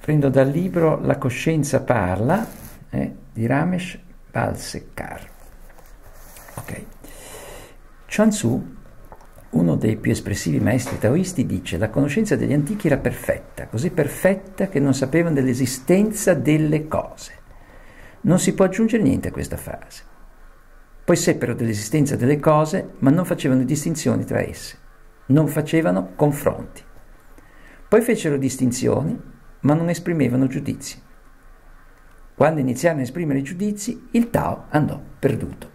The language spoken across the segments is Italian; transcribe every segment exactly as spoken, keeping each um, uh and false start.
Prendo dal libro La coscienza parla, eh, di Ramesh Balsekar. Ok. Chuang Tzu, uno dei più espressivi maestri taoisti, dice: la conoscenza degli antichi era perfetta, così perfetta che non sapevano dell'esistenza delle cose. Non si può aggiungere niente a questa frase. Poi seppero dell'esistenza delle cose, ma non facevano distinzioni tra esse, non facevano confronti. Poi fecero distinzioni, ma non esprimevano giudizi. Quando iniziarono a esprimere i giudizi, il Tao andò perduto.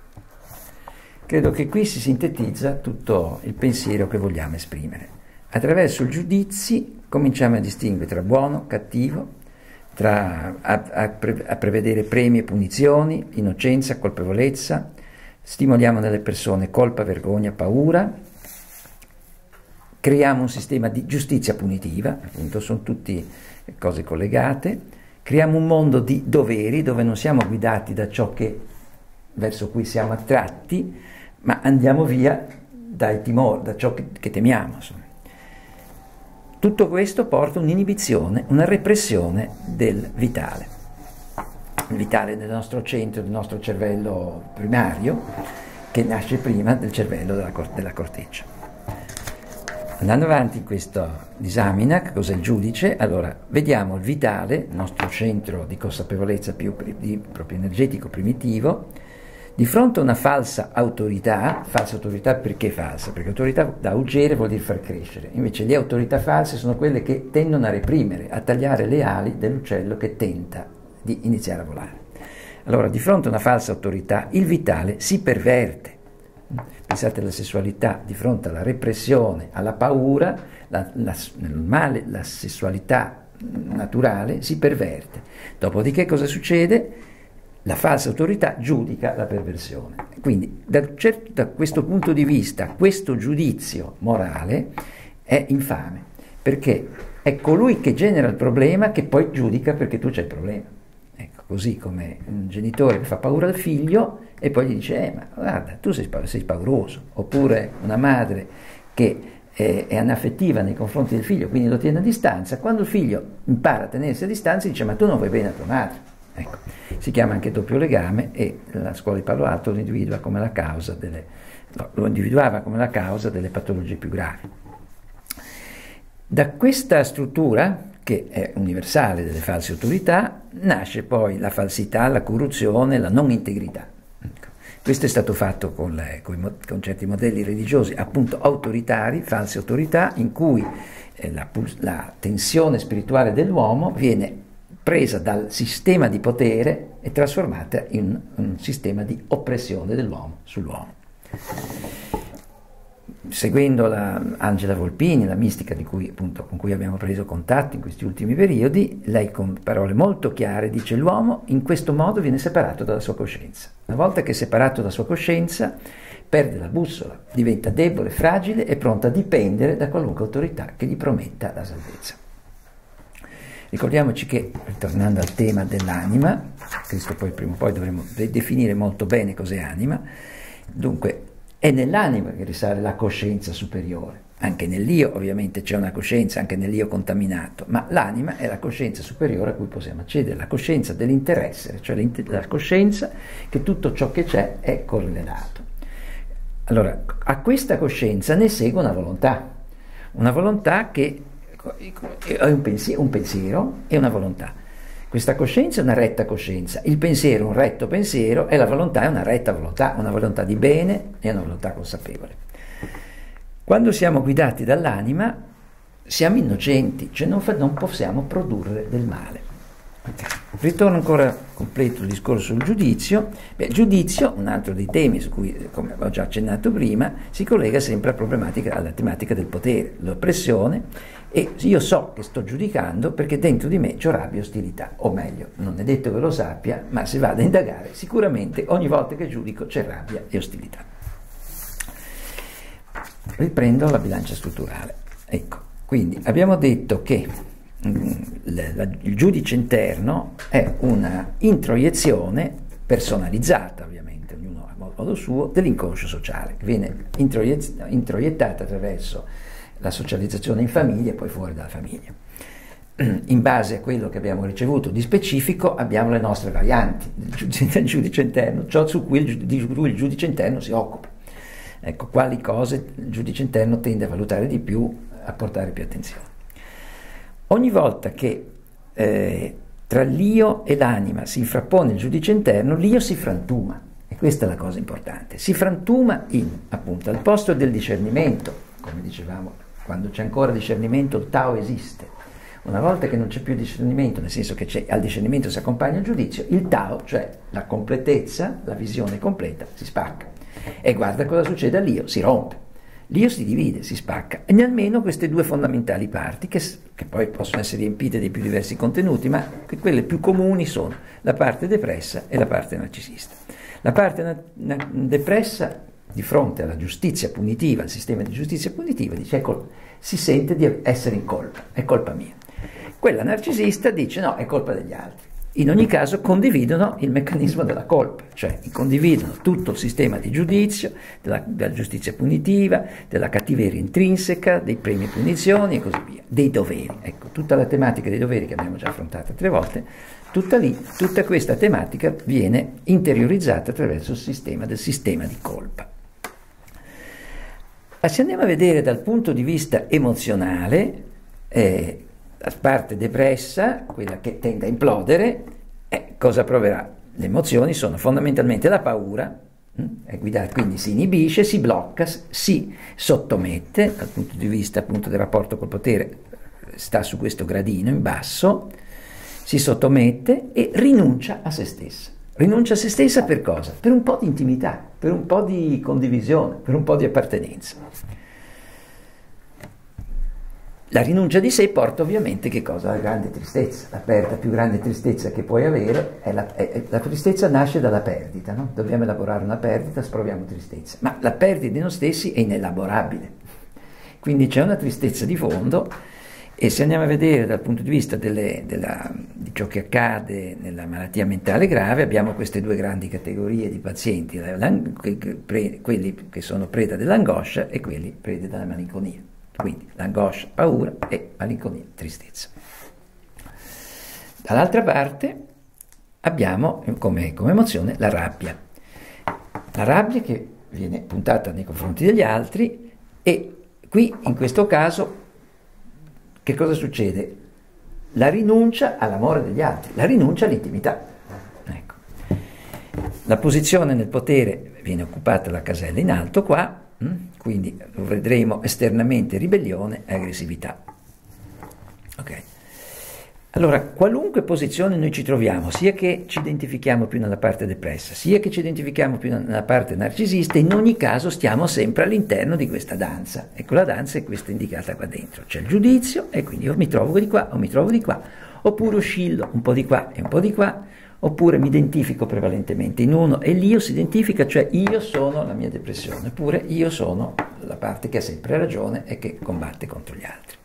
Credo che qui si sintetizza tutto il pensiero che vogliamo esprimere. Attraverso i giudizi cominciamo a distinguere tra buono, cattivo, tra a, a, pre, a prevedere premi e punizioni, innocenza, colpevolezza, stimoliamo nelle persone colpa, vergogna, paura, creiamo un sistema di giustizia punitiva, appunto sono tutte cose collegate, creiamo un mondo di doveri dove non siamo guidati da ciò che, verso cui siamo attratti, ma andiamo via dai timori, da ciò che, che temiamo. Insomma. Tutto questo porta un'inibizione, una repressione del vitale. Il vitale del nostro centro, del nostro cervello primario, che nasce prima del cervello della, della corteccia. Andando avanti in questa disamina, che cos'è il giudice? Allora, vediamo il vitale, il nostro centro di consapevolezza più di, proprio energetico primitivo, di fronte a una falsa autorità. Falsa autorità perché falsa? Perché autorità da ugere vuol dire far crescere, invece le autorità false sono quelle che tendono a reprimere, a tagliare le ali dell'uccello che tenta di iniziare a volare. Allora, di fronte a una falsa autorità, il vitale si perverte. Pensate alla sessualità, di fronte alla repressione, alla paura, la, la, nel male, la sessualità naturale si perverte. Dopodiché cosa succede? La falsa autorità giudica la perversione. Quindi da, certo, da questo punto di vista questo giudizio morale è infame, perché è colui che genera il problema che poi giudica perché tu c'hai il problema. Ecco, così come un genitore che fa paura al figlio e poi gli dice eh, ma guarda, tu sei, sei pauroso, oppure una madre che è, è anaffettiva nei confronti del figlio, quindi lo tiene a distanza. Quando il figlio impara a tenersi a distanza dice ma tu non vuoi bene a tua madre. Ecco, si chiama anche doppio legame e la scuola di Palo Alto lo individua come la causa delle, lo individuava come la causa delle patologie più gravi. Da questa struttura, che è universale delle false autorità, nasce poi la falsità, la corruzione, la non integrità. Ecco. Questo è stato fatto con, le, con, con certi modelli religiosi appunto autoritari, false autorità, in cui eh, la, la tensione spirituale dell'uomo viene presa dal sistema di potere e trasformata in un sistema di oppressione dell'uomo sull'uomo. Seguendo la Angela Volpini, la mistica di cui, appunto, con cui abbiamo preso contatto in questi ultimi periodi, lei con parole molto chiare dice: l'uomo in questo modo viene separato dalla sua coscienza. Una volta che è separato dalla sua coscienza, perde la bussola, diventa debole, fragile e pronto a dipendere da qualunque autorità che gli prometta la salvezza. Ricordiamoci che, ritornando al tema dell'anima, questo poi prima o poi dovremo definire molto bene cos'è anima, dunque è nell'anima che risale la coscienza superiore. Anche nell'io ovviamente c'è una coscienza, anche nell'io contaminato, ma l'anima è la coscienza superiore a cui possiamo accedere, la coscienza dell'interessere, cioè la coscienza che tutto ciò che c'è è correlato. Allora, a questa coscienza ne segue una volontà, una volontà che è un pensiero, un pensiero e una volontà. Questa coscienza è una retta coscienza, il pensiero è un retto pensiero e la volontà è una retta volontà, una volontà di bene e una volontà consapevole. Quando siamo guidati dall'anima siamo innocenti, cioè non, fa, non possiamo produrre del male. Ritorno ancora, completo il discorso sul giudizio. Beh, il giudizio, un altro dei temi su cui, come ho già accennato prima, si collega sempre alla problematica, alla tematica del potere, l'oppressione, e io so che sto giudicando perché dentro di me c'ho rabbia e ostilità, o meglio, non è detto che lo sappia, ma se vado a indagare sicuramente ogni volta che giudico c'è rabbia e ostilità. Riprendo la bilancia strutturale. Ecco, quindi abbiamo detto che il giudice interno è una introiezione personalizzata, ovviamente, ognuno a modo suo, dell'inconscio sociale, che viene introiettata attraverso la socializzazione in famiglia e poi fuori dalla famiglia. in base a quello che abbiamo ricevuto di specifico abbiamo le nostre varianti del giudice, del giudice interno, ciò su cui il, di cui il giudice interno si occupa. Ecco, quali cose il giudice interno tende a valutare di più, a portare più attenzione. Ogni volta che eh, tra l'io e l'anima si infrappone il giudice interno, l'io si frantuma, e questa è la cosa importante. Si frantuma in, appunto, al posto del discernimento, come dicevamo, quando c'è ancora discernimento il Tao esiste. Una volta che non c'è più discernimento, nel senso che al discernimento si accompagna il giudizio, il Tao, cioè la completezza, la visione completa, si spacca. E guarda cosa succede all'io, si rompe. L'io si divide, si spacca, e almeno queste due fondamentali parti, che, che poi possono essere riempite dei più diversi contenuti, ma che quelle più comuni sono la parte depressa e la parte narcisista. La parte na- na- depressa, di fronte alla giustizia punitiva, al sistema di giustizia punitiva, dice, ecco, si sente di essere in colpa, è colpa mia. Quella narcisista dice, no, è colpa degli altri. In ogni caso condividono il meccanismo della colpa, cioè condividono tutto il sistema di giudizio, della, della giustizia punitiva, della cattiveria intrinseca, dei premi e punizioni e così via, dei doveri. Ecco, tutta la tematica dei doveri che abbiamo già affrontato altre volte, tutta lì, tutta questa tematica viene interiorizzata attraverso il sistema del sistema di colpa. Ma se andiamo a vedere dal punto di vista emozionale, eh, la parte depressa, quella che tende a implodere, eh, cosa proverà? Le emozioni sono fondamentalmente la paura, hm? è guidata, quindi si inibisce, si blocca, si sottomette, dal punto di vista appunto del rapporto col potere, sta su questo gradino in basso, si sottomette e rinuncia a se stessa. Rinuncia a se stessa per cosa? Per un po' di intimità, per un po' di condivisione, per un po' di appartenenza. La rinuncia di sé porta ovviamente che cosa? La grande tristezza. La, per, la più grande tristezza che puoi avere è la, è, è, la tristezza nasce dalla perdita, no? Dobbiamo elaborare una perdita, sproviamo tristezza. Ma la perdita di noi stessi è inelaborabile. Quindi c'è una tristezza di fondo, e se andiamo a vedere dal punto di vista delle, della, di ciò che accade nella malattia mentale grave, abbiamo queste due grandi categorie di pazienti, quelli che sono preda dell'angoscia e quelli preda della malinconia. Quindi l'angoscia, paura e malinconia, tristezza. Dall'altra parte abbiamo come, come emozione la rabbia. La rabbia che viene puntata nei confronti degli altri, e qui in questo caso che cosa succede? La rinuncia all'amore degli altri, la rinuncia all'intimità. Ecco. La posizione nel potere viene occupata dalla casella in alto qua, quindi lo vedremo esternamente ribellione e aggressività. Ok. Allora, qualunque posizione noi ci troviamo, sia che ci identifichiamo più nella parte depressa, sia che ci identifichiamo più nella parte narcisista, in ogni caso stiamo sempre all'interno di questa danza. Ecco, la danza è questa indicata qua dentro. C'è il giudizio e quindi io mi trovo di qua o mi trovo di qua, oppure oscillo un po' di qua e un po' di qua, oppure mi identifico prevalentemente in uno, e l'io si identifica, cioè io sono la mia depressione, oppure io sono la parte che ha sempre ragione e che combatte contro gli altri.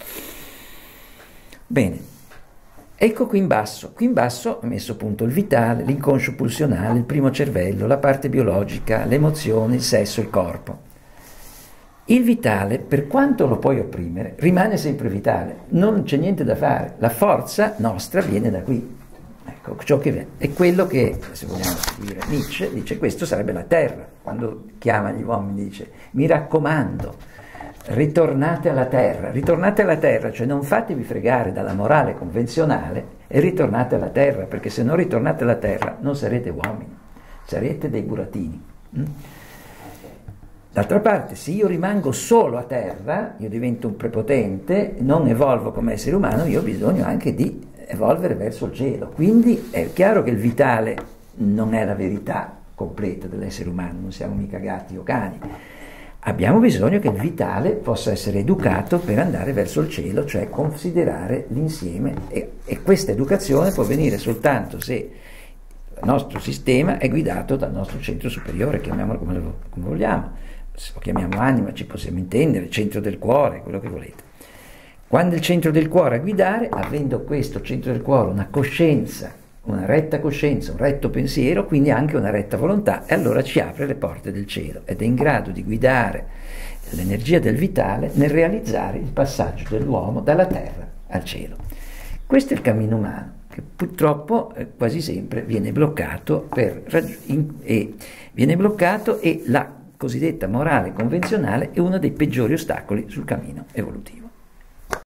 Bene, ecco qui in basso, qui in basso ho messo appunto il vitale, l'inconscio pulsionale, il primo cervello, la parte biologica, le emozioni, il sesso, il corpo. Il vitale, per quanto lo puoi opprimere, rimane sempre vitale, non c'è niente da fare, la forza nostra viene da qui. Ecco, ciò che è quello che, se vogliamo seguire Nietzsche, dice questo sarebbe la terra. Quando chiama gli uomini dice mi raccomando, ritornate alla terra, ritornate alla terra, cioè non fatevi fregare dalla morale convenzionale e ritornate alla terra, perché se non ritornate alla terra non sarete uomini, sarete dei burattini. Mm? D'altra parte, se io rimango solo a terra, io divento un prepotente, non evolvo come essere umano, io ho bisogno anche di evolvere verso il cielo. Quindi è chiaro che il vitale non è la verità completa dell'essere umano, non siamo mica gatti o cani. Abbiamo bisogno che il vitale possa essere educato per andare verso il cielo, cioè considerare l'insieme, e, e questa educazione può venire soltanto se il nostro sistema è guidato dal nostro centro superiore, chiamiamolo come, lo, come vogliamo, se lo chiamiamo anima ci possiamo intendere, centro del cuore, quello che volete. Quando il centro del cuore a guidare, avendo questo centro del cuore una coscienza, una retta coscienza, un retto pensiero, quindi anche una retta volontà, e allora ci apre le porte del cielo ed è in grado di guidare l'energia del vitale nel realizzare il passaggio dell'uomo dalla terra al cielo. Questo è il cammino umano, che purtroppo eh, quasi sempre viene bloccato, per, in, e, viene bloccato e la cosiddetta morale convenzionale è uno dei peggiori ostacoli sul cammino evolutivo.